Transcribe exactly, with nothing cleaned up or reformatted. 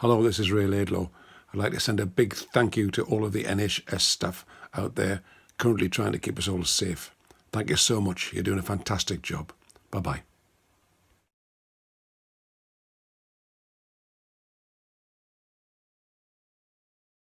Hello, this is Ray Laidlaw. I'd like to send a big thank you to all of the N H S staff out there currently trying to keep us all safe. Thank you so much. You're doing a fantastic job. Bye-bye.